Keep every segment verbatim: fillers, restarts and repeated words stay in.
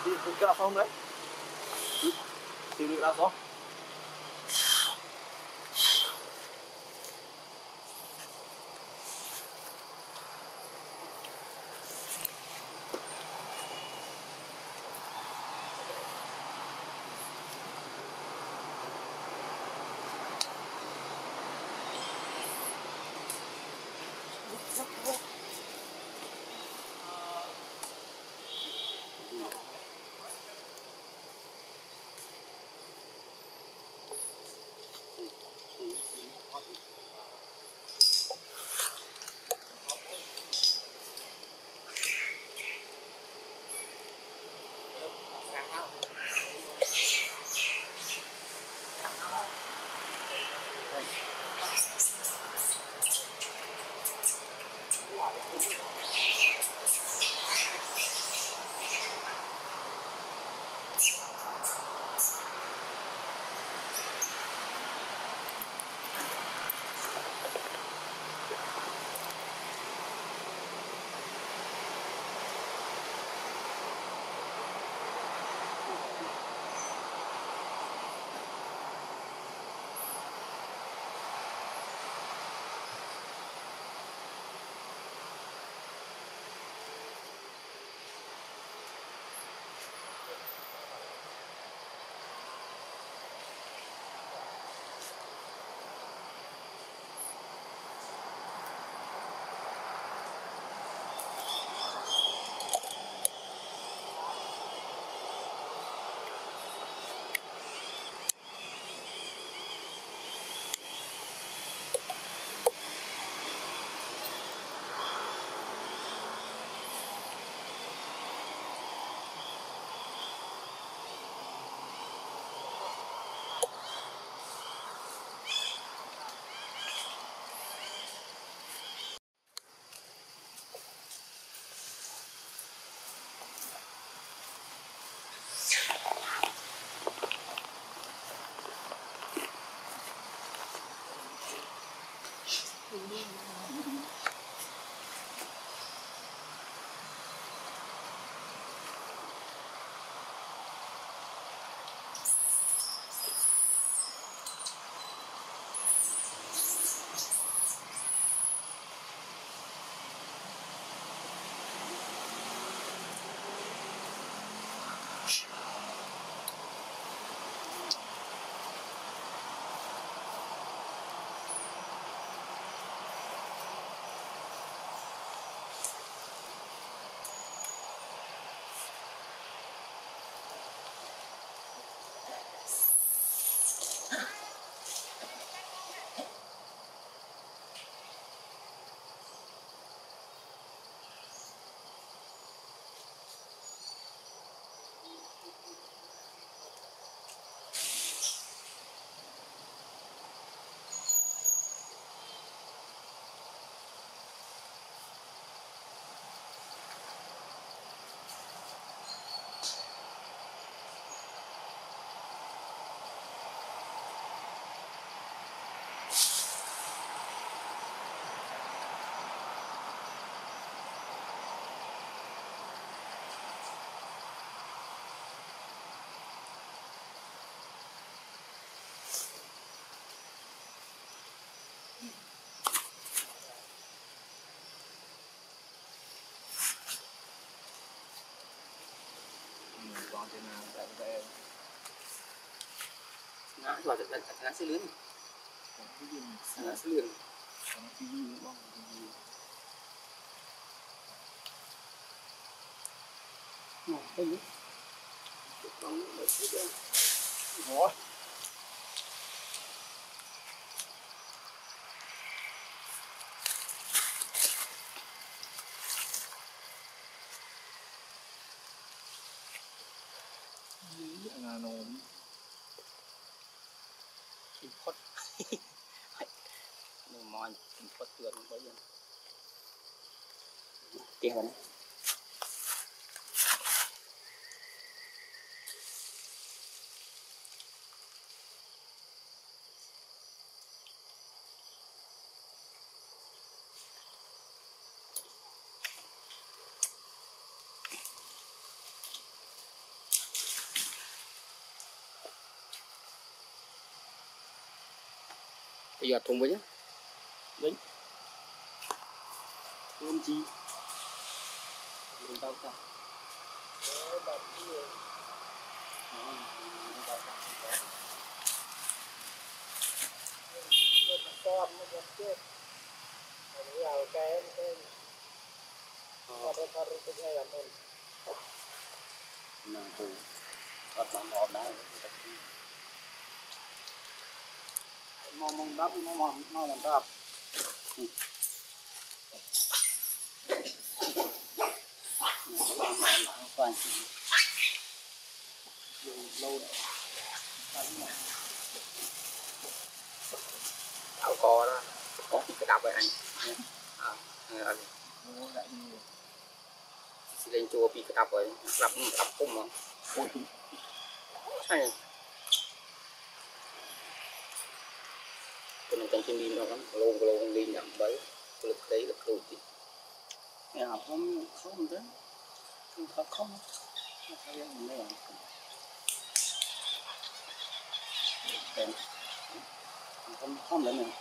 cái nào không đấy? Tìm được nào không? Còn trên nào tại về ngã vào được đặt ngã xe lươn ngã xe lươn này đây nhé bóng nó chết rồi rồi là nó import nó mòn import tiền bây giờ tiền này bây giờ thùng với nhá đấy ôm chi lên tao ta con nó vẫn chết rồi vào cái cái nó nó nó cái cái làm ơn nào từ bắt bằng ngọn đá mong mong đắp mong mong mong mong đắp quan lâu rồi tao co đó có cái đập vậy anh à, à, lên chùa bị cái đập rồi đập đập cung mà hay cái này cần chuyên đi đâu lắm lâu lâu đi nhầm đấy lực đấy lực đầu tiên nhà không không thế không không không không không đấy này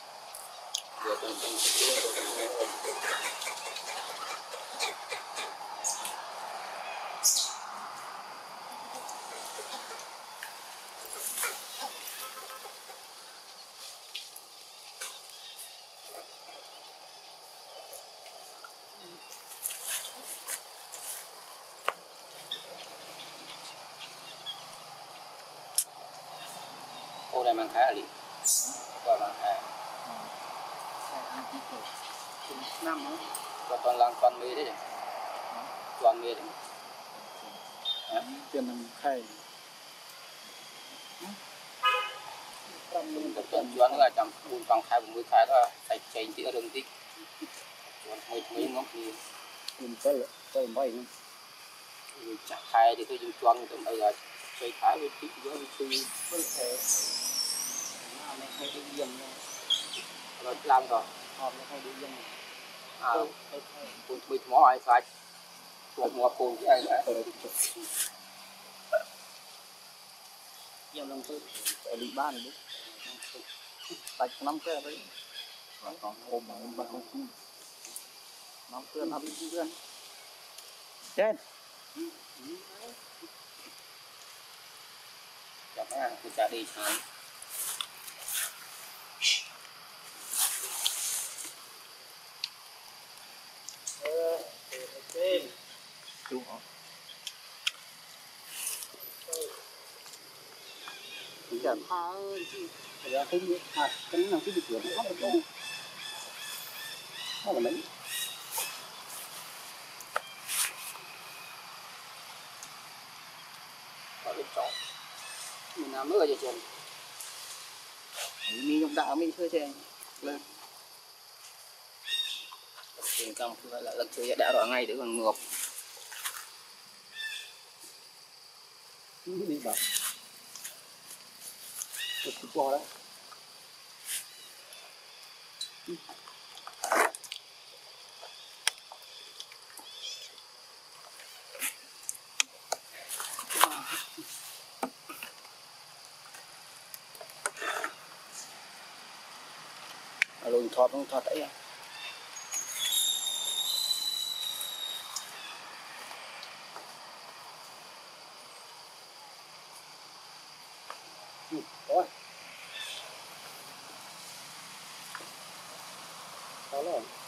cô này mang khá là đi còn mang khá năm nữa và toàn lang toàn mê đấy nhỉ toàn mê đấy tiền làm khai mình có tuần chuyến là chậm buôn bằng khai bốn mươi khai đó phải chạy chỉ ở đường tích còn mấy mấy ngón thì mình có có mấy chặt khai thì tôi dùng choang tụi bây giờ chơi khai với tích giữa với tôi có thể làm này hay đi dân rồi làm rồi hòm nó hay đi dân à con bị mỏ ai phải một một con chứ ai nữa dân lòng tôi ở đi ba này đúng tại năm cái đấy còn ôm mà ôm ba con năm cái nó bị gì vậy trên chắc là tôi trả đi thôi chú họ chỉ cần tha ơi chứ bây giờ thấy biết hạt cái nào cái việc nó không được nó là mấy có được chọn mình làm nữa vậy chứ mi trong đạo mi chơi chơi lên tiền công cứ lại lần chơi đã rồi ngay để còn ngược đi bảo được qua đó lùi thoát không thoát đấy à rồi đó rồi